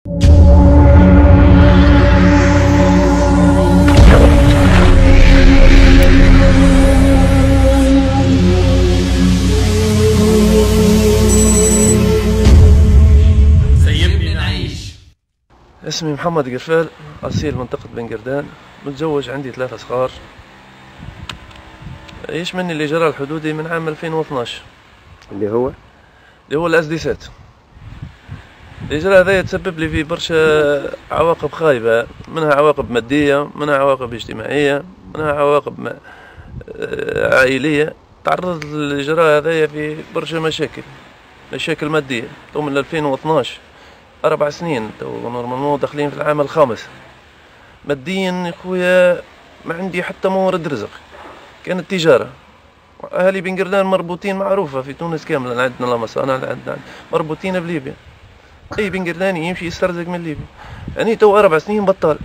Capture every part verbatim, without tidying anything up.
سيبني نعيش. اسمي محمد قرفال، أصيل منطقة بن قردان، متزوج، عندي ثلاثة صغار. يعيش مني الإجراء الحدودي من عام ألفين واثناش اللي هو اللي هو الأسديسات. الإجراء هذا يتسبب لي في برشا عواقب خايبة، منها عواقب مادية، منها عواقب اجتماعية، منها عواقب عائلية. تعرضت للإجراء هذا في برشا مشاكل مشاكل مادية. تو من ألفين واثناش أربع سنين، تو نورمالمون داخلين في العام الخامس. ماديا يا خويا ما عندي حتى مورد رزق، كانت تجارة. أهالي بن قردان مربوطين، معروفة في تونس كاملة، عندنا المصانع، عندنا مربوطين بليبيا. أي بن قرداني يمشي يسترزق من ليبيا. يعني تو أربع سنين بطال،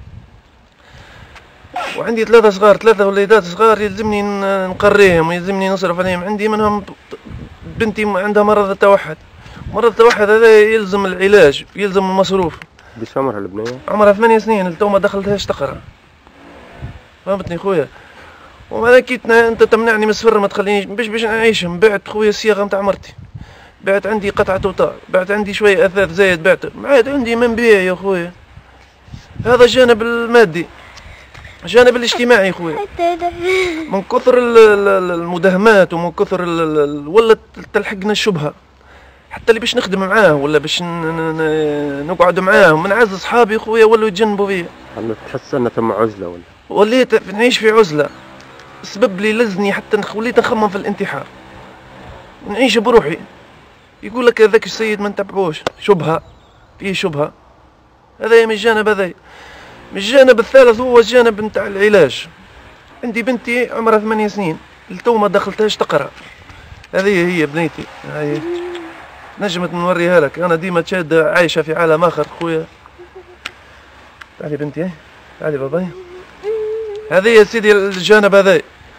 وعندي ثلاثة صغار، ثلاثة وليدات صغار، يلزمني نقريهم ويلزمني نصرف عليهم. عندي منهم بنتي عندها مرض التوحد. مرض التوحد هذا يلزم العلاج، يلزم المصروف. قديش عمرها البنية؟ عمرها ثمانية سنين، تو ما دخلتهاش تقرا. فهمتني خويا؟ وماذا كيتنا انت تمنعني من السفر، ما تخلينيش باش باش نعيش. بعت خويا الصياغه نتاع مرتي، بعت عندي قطعه توطا، بعت عندي شويه اثاث زايد، بعت ما عاد عندي من بيع يا خويا. هذا الجانب المادي. الجانب الاجتماعي خويا، من كثر المداهمات ومن كثر ولا تلحقنا الشبهه، حتى اللي باش نخدم معاه ولا باش نقعد معاه من عز اصحابي خويا ولاو يتجنبوا فيا. تحس ان ثم عزله ولا؟ وليت نعيش في عزله، سبب لي لزني حتى وليت نخمم في الانتحار، نعيش بروحي. يقول لك هذاك السيد ما نتبعوش، شبهه فيه شبهه. هذا من الجانب هذا. من الجانب الثالث هو الجانب نتاع العلاج. عندي بنتي عمرها ثمانية سنين، لتو ما دخلتهاش تقرا. هذه هي بنيتي، هاي نجمت نوريها لك. انا ديما تشاد عايشه في عالم اخر خويا. تعالي بنتي، تعالي باباي. هذه يا سيدي الجانب هذا.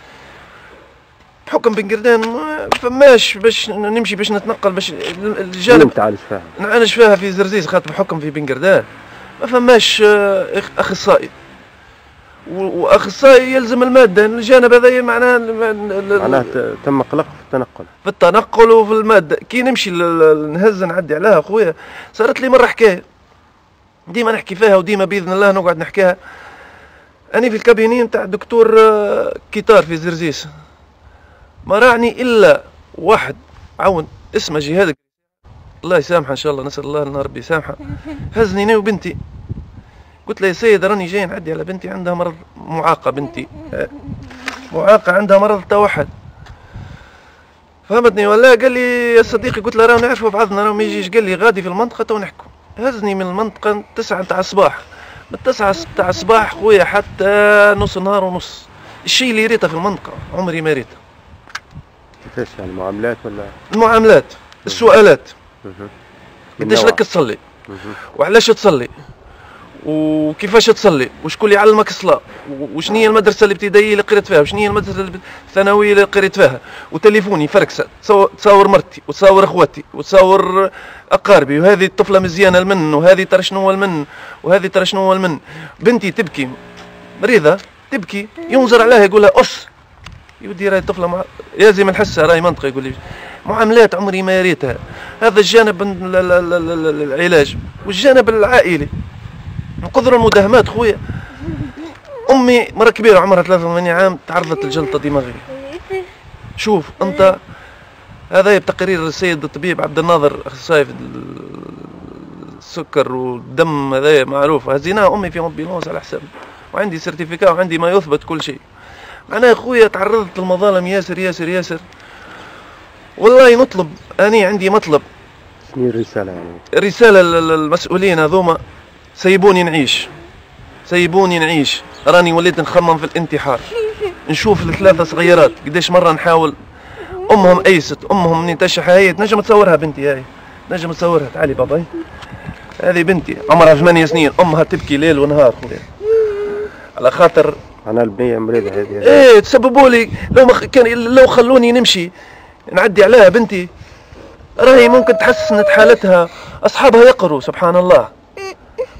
بحكم بن قردان ما فماش باش نمشي باش نتنقل باش الجانب تعالج فيها، نعالج فيها في زرزيز، خاطر بحكم في بن قردان ما فماش اخصائي، واخصائي يلزم الماده. الجانب هذا معناه معناه تم قلق في التنقل في التنقل وفي الماده. كي نمشي نهز نعدي عليها خويا، صارت لي مره حكايه ديما نحكي فيها، وديما باذن الله نقعد نحكيها. أنا في الكابيني نتاع الدكتور كيتار في زرزيس، ما رعني إلا واحد عون اسمه جهاد، الله يسامحه إن شاء الله، نسأل الله أن ربي يسامحه. هزني أنا وبنتي، قلت له يا سيد راني جاي نعدي على بنتي عندها مرض معاقة، بنتي معاقة عندها مرض التوحد. فهمتني ولا؟ قال لي يا صديقي، قلت له راه نعرفوا بعضنا، راه ما يجيش. قال لي غادي في المنطقة تو نحكوا. هزني من المنطقة تسعة نتاع الصباح، من التسعة تاع الصباح خويا حتى نص نهار ونص. الشيء اللي ريته في المنطقة عمري ما ريته. كيفاش يعني؟ معاملات ولا؟ المعاملات، السؤالات. قداش لك تصلي؟ وعلاش تصلي؟ وكيفاش تصلي؟ وشكون اللي يعلمك الصلاة؟ وشنو هي المدرسة الابتدائية اللي قريت فيها؟ وشنو هي المدرسة الثانوية اللي قريت فيها؟ وتليفوني فركسة، تصور مرتي وتصور اخواتي وتصور اقاربي، وهذه الطفلة مزيانة المن، وهذه ترى شنو هو المن، وهذه ترى شنو هو المن. بنتي تبكي مريضة تبكي، ينظر عليها يقول لها أص، يودي راهي الطفلة مع... لازم نحسها راهي منطقة. يقول لي معاملات عمري ما ريتها. هذا الجانب العلاج. والجانب العائلي من قدر المداهمات خويا. امي مره كبيره عمرها ثلاثة وثمانين عام تعرضت لجلطه دماغيه. شوف انت، هذا بتقرير السيد الطبيب عبد الناظر، اخصائي في السكر والدم، هذا معروف. هزيناها امي في امبيلونس على حسابي، وعندي سيرتيفيكا وعندي ما يثبت كل شيء. معناها خويا تعرضت للمظالم ياسر ياسر ياسر. والله نطلب، اني عندي مطلب. شنو الرساله يعني؟ الرساله للمسؤولين هذوما، سيبوني نعيش، سيبوني نعيش. راني وليت نخمم في الانتحار. نشوف الثلاثة صغيرات قديش مرة نحاول، أمهم أيست، أمهم منين تشح. هاي نجم تصورها بنتي، هاي نجم تصورها. تعالي باباي، هذه بنتي عمرها ثمانية سنين، أمها تبكي ليل ونهار خويا على خاطر أنا البنية مريضة هذه. إيه تسببوا لي. لو ما كان لو خلوني نمشي نعدي عليها بنتي، راهي ممكن تحسنت حالتها، أصحابها يقروا سبحان الله.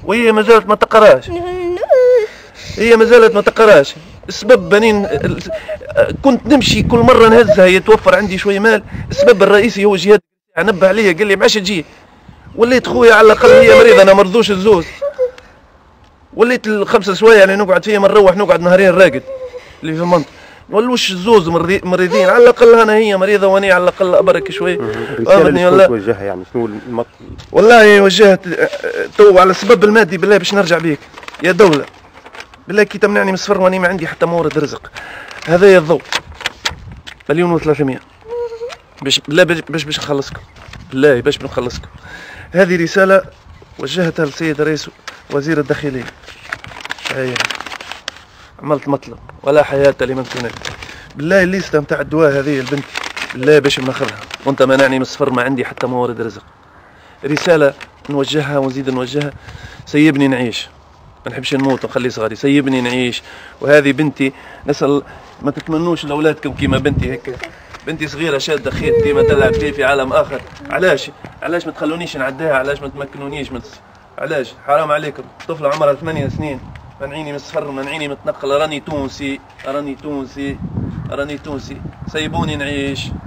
وهي ما زالت ما تقراش، هي ما زالت ما تقراش. السبب بنين كنت نمشي كل مره نهزها يتوفر عندي شويه مال، السبب الرئيسي هو جهاد نبه عليا قال لي ما عادش تجي. وليت خويا على الاقل هي مريضه انا مرضوش الزوز، وليت الخمسه سوايع اللي نقعد فيها نروح نقعد نهارين راقد اللي في المنطقه، نولوش الزوز مريضين على الاقل انا هي مريضه واني على الاقل ابرك شويه. الرساله اللي ولا توجهها يعني شنو المط... والله وجهت تو على السبب المادي بالله باش نرجع بيك يا دوله، بالله كي تمنعني من السفر واني ما عندي حتى مورد رزق. هذا الضوء مليون وثلاثمية باش بالله باش باش نخلصكم، بالله باش بنخلصكم. هذه رساله وجهتها للسيد رئيس وزير الداخليه. هاي عملت مطلب ولا حياه لمن تنادي. بالله الليسته نتاع الدواء هذه البنت بالله باش بناخذها وانت مانعني من السفر ما عندي حتى مورد رزق. رساله نوجهها ونزيد نوجهها، سيبني نعيش ما نحبش نموت ونخلي صغاري، سيبني نعيش. وهذه بنتي نسال ما تتمنوش لاولادكم كيما بنتي هيك، بنتي صغيره شاده خيط ديما تلعب فيه في عالم اخر. علاش علاش ما تخلونيش نعديها؟ علاش ما تمكنونيش من علاش؟ حرام عليكم، طفله عمرها ثمانية سنين منعيني من السفر منعيني من التنقل. راني تونسي راني تونسي راني تونسي، سيبوني نعيش.